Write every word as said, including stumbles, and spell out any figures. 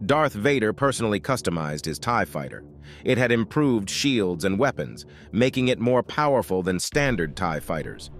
Darth Vader personally customized his TIE fighter. It had improved shields and weapons, making it more powerful than standard TIE fighters.